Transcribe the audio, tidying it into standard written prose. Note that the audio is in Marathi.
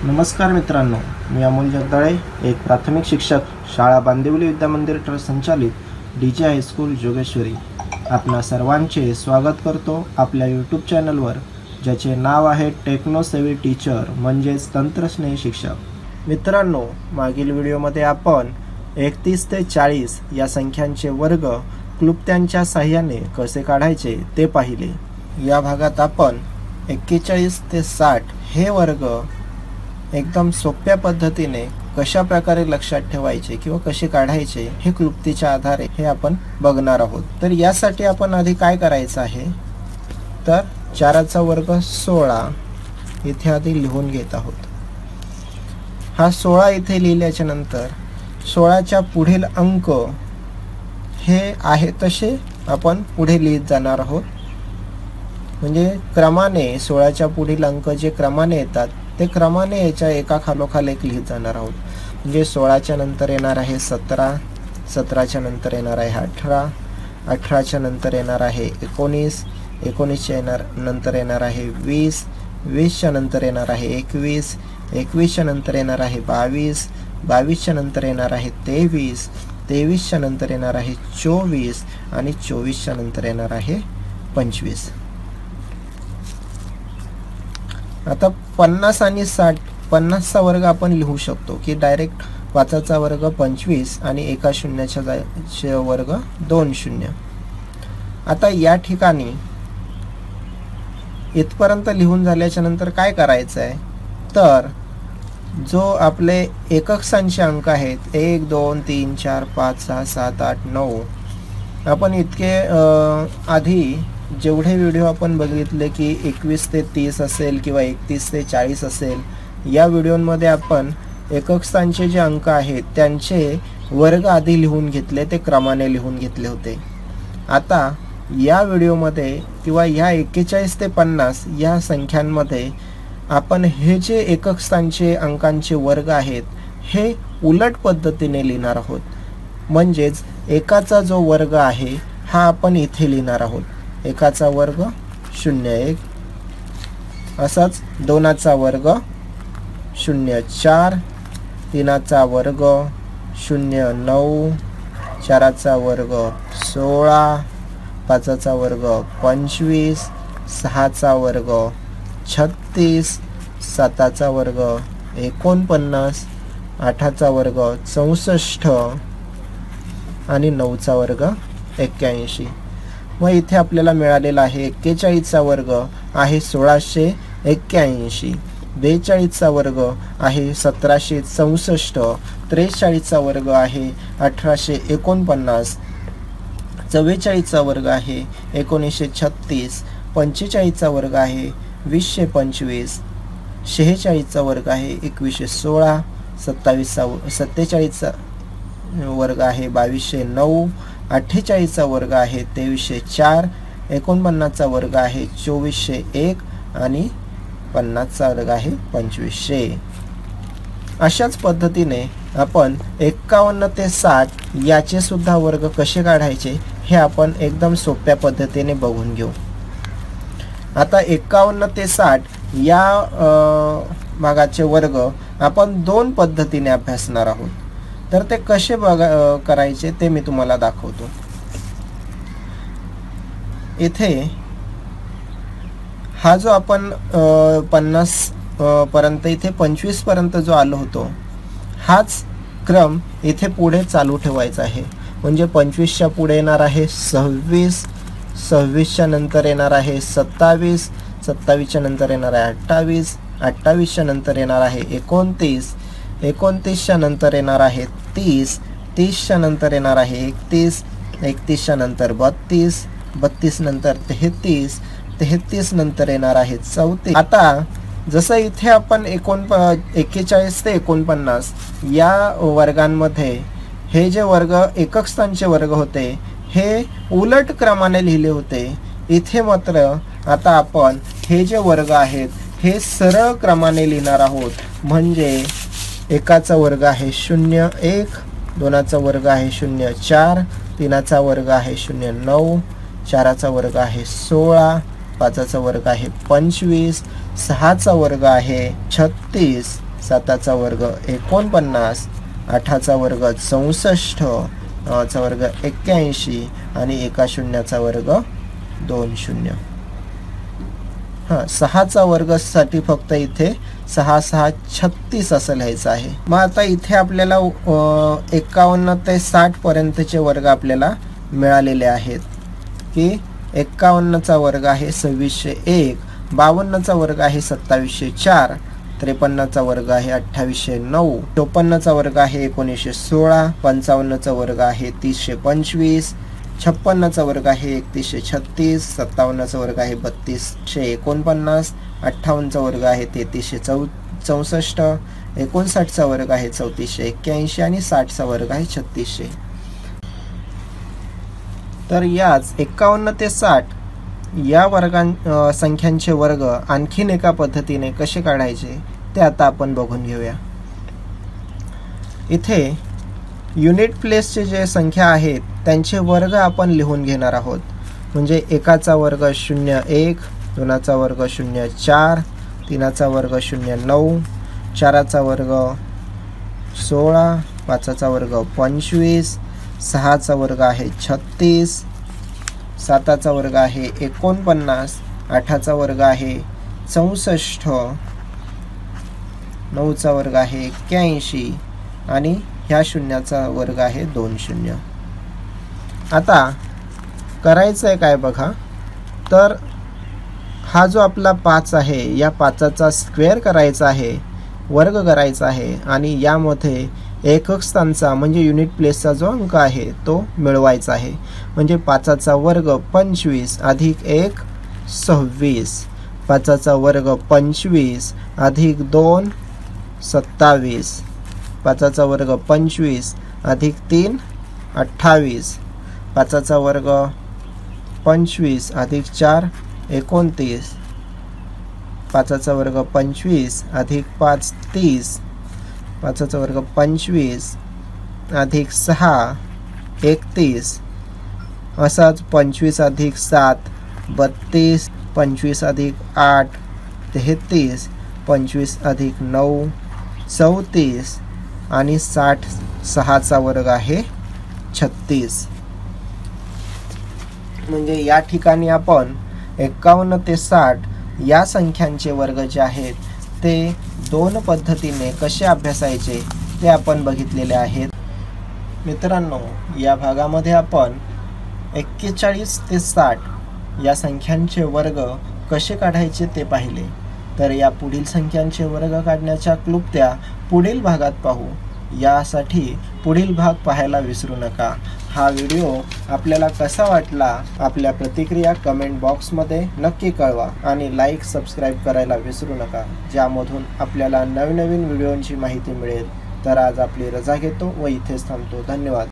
नमस्कार मित्रांनो, मी अमोल जगदाळे, एक प्राथमिक शिक्षक, शाळा बांदिवली विद्या मंदिर ट्रस्ट संचालित डीजे हायस्कूल जोगेश्वरी आपणा सर्वांचे स्वागत करतो आपल्या यूट्यूब चॅनलवर, ज्याचे नाव आहे टेक्नो सेवी टीचर म्हणजेच तंत्रस्नेही शिक्षक। मित्रांनो, मागील व्हिडिओमध्ये आपण 31 ते 40 या संख्यांचे वर्ग क्लुप्त्यांच्या साहाय्याने कसे काढायचे ते पाहिले। या भागात आपण 41 ते 60 हे वर्ग एकदम सोप्या पद्धतीने कशा प्रकारे लक्षात ठेवायचे किंवा कसे काढायचे हे क्लुप्तीच्या आधारे हे आपण बघणार आहोत। तर यासाठी आपण आधी काय करायचं आहे, तर 4चा वर्ग 16 इथे आधी लिहून घेत आहोत। हा 16 इथे लिहिल्याच्या नंतर 16च्या पुढील अंक हे आहे तसे आपण पुढे लिहित जाणार आहोत। म्हणजे क्रमाने 16च्या पुढील अंक जे क्रमाने येतात ते क्रमाने याच्या एका खालोखाल एक लिहित जाणार आहोत। म्हणजे 16च्या नंतर येणार आहे 17, 17च्या नंतर येणार आहे 18, 18च्या नंतर येणार आहे 19, 19च्या नंतर येणार आहे 20, 20च्या नंतर येणार आहे 21, 21च्या नंतर येणार आहे 22, 22च्या नंतर येणार आहे 23, 23च्या नंतर येणार आहे 24 आणि 24च्या नंतर येणार आहे 25। आता 50 आणि 60, 50चा वर्ग आपण लिहू शकतो की डायरेक्ट 5चा वर्ग 25 आणि एका शून्याचा वर्ग 2 शून्य। आता या ठिकाणी इथपर्यंत लिहून झाल्याच्या नंतर काय करायचं आहे, तर जो आपले एकक संख्येचे अंक आहेत 1 2 3 4 5 6 7 8 9, आपण इतके आधी जेवढे व्हिडिओ आपण बघितले की 21 ते 30 असेल किंवा 31 ते 40 असेल, या व्हिडिओमध्ये आपण एकक स्थानचे जे अंक आहेत त्यांचे वर्ग आधी लिहून घेतले, ते क्रमाने लिहून घेतले होते। आता या व्हिडिओमध्ये किंवा या 41 ते 50 या संख्यांमध्ये आपण हे जे एकक स्थानचे अंकांचे वर्ग आहेत हे उलट पद्धतीने लिहिणार आहोत। म्हणजेच एकाचा जो वर्ग आहे हा आपण इथे लिहिणार आहोत, एकाचा वर्ग 01, असाच 2चा वर्ग 04, 3चा वर्ग 09, 4चा वर्ग 16, 5चा वर्ग 25, 6चा वर्ग 36, 7चा वर्ग 49, 8चा वर्ग 64 आणि 9चा वर्ग 81। मग इथे आपल्याला मिळालेला आहे 41चा वर्ग आहे 1681, 42चा वर्ग आहे 1764, 43चा वर्ग आहे 1849, 44चा वर्ग आहे 1936, 45चा वर्ग आहे 2025, 46चा वर्ग आहे 2116, 47चा वर्ग आहे 2209, 48चा वर्ग आहे 2304, 49चा वर्ग आहे 2401 आणि 50चा वर्ग आहे 2500। अशाच पद्धतीने आपण 51 ते 60 याचे सुद्धा वर्ग कसे काढायचे हे आपण एकदम सोप्या पद्धतीने बघून घेऊ। आता 51 ते 60 या भागाचे वर्ग आपण 2 पद्धतीने अभ्यासणार आहोत। तर ते कसे करायचे ते मी तुम्हाला दाखवतो। इथे हा जो आपण 50 पर्यंत इथे 25 पर्यंत जो आलो होतो, हाच क्रम इथे पुढे चालू ठेवायचा आहे। म्हणजे 25च्या पुढे येणार आहे 26, 26च्या नंतर येणार आहे 27, 27च्या नंतर येणार आहे 28, 28च्या नंतर येणार आहे 29, 29च्या नंतर येणार आहे 30, 30च्या नंतर येणार आहे 31, 31च्या नंतर 32, 32 नंतर 33, 33 नंतर येणार आहे 34। आता जसं इथे आपण 41 ते 49 या वर्गांमध्ये हे जे वर्ग एकक स्थानचे वर्ग होते हे उलट क्रमाने लिहिले होते, इथे मात्र आता आपण हे जे वर्ग आहेत हे सरळ क्रमाने लिहिणार आहोत। म्हणजे एकाचा वर्ग आहे 01, 2चा वर्ग आहे 04, 3चा वर्ग आहे 09, 4चा वर्ग आहे 16, 5चा वर्ग आहे 25, 6चा वर्ग आहे 36, 7चा वर्ग 49, 8चा वर्ग 64, 9चा वर्ग 81 आणि एका शून्याचा वर्ग 2 शून्य. 6चा वर्ग साठी फक्त इथे 6 6 36 असं लिहायचं आहे. मग आता इथे आपल्याला 51 ते 60 पर्यंतचे वर्ग आपल्याला मिळालेले आहेत की 51चा वर्ग आहे 2601, 52चा वर्ग आहे 2704, 53चा वर्ग आहे 2809, 54चा वर्ग आहे 1916, 55चा वर्ग आहे 3025, 56चा वर्ग आहे 3136, 57चा वर्ग आहे 3249, 58चा वर्ग आहे 3364, 59चा वर्ग आहे 3481 आणि 60चा वर्ग आहे 3600. तर याच 51 ते 60 या संख्यांचे वर्ग आणखीन एका पद्धतीने कसे काढायचे ते आता आपण बघून घेऊया. इथे युनिट प्लेसचे जे संख्या आहेत त्यांचे वर्ग आपण लिहून घेणार आहोत. म्हणजे एकाचा वर्ग 01, 2चा वर्ग 04, 3चा वर्ग 09, 4चा वर्ग 16, 5चा वर्ग 25, 6चा वर्ग आहे 36, 7चा वर्ग आहे 49, 8चा वर्ग आहे 64, 9चा वर्ग आहे 81 आणि ह्या शून्याचा वर्ग आहे 2 शून्य. आता करायचं आहे काय बघा. तर हा जो आपला 5 आहे या 5चा स्क्वेअर करायचा आहे, वर्ग करायचा आहे आणि यामध्ये एकक स्थानचा म्हणजे युनिट प्लेसचा जो अंक आहे तो मिळवायचा आहे. म्हणजे 5चा वर्ग 25 अधिक 1 26, 5चा वर्ग 25 अधिक 2 27, 5चा वर्ग 25 अधिक 3 28, 5चा वर्ग 25 अधिक 4 29, 5चा वर्ग 25 अधिक 5 30, 5चा वर्ग 25 अधिक 6 31, असाच 25 अधिक 7 32, 25 अधिक 8 33, 25 अधिक 9 34 आणि 6चा वर्ग आहे 36. म्हणजे या ठिकाणी आपण 51 ते 60 या संख्यांचे वर्ग जे आहेत ते 2 पद्धतीने कसे अभ्यासायचे ते आपण बघितलेले आहेत. मित्रांनो, या भागामध्ये आपण 41 ते 60 या संख्यांचे वर्ग कसे काढायचे ते पाहिले. तर या पुढील संख्यांचे वर्ग काढण्याच्या क्लुप्त्या पुढील भागात पाहू. यासाठी पुढील भाग पाहायला विसरू नका. हा व्हिडिओ आपल्याला कसा वाटला आपल्या प्रतिक्रिया कमेंट बॉक्समध्ये नक्की कळवा आणि लाईक सबस्क्राईब करायला विसरू नका, ज्यामधून आपल्याला नवीन व्हिडिओंची माहिती मिळेल. तर आज आपली रजा घेतो व इथेच थांबतो. धन्यवाद.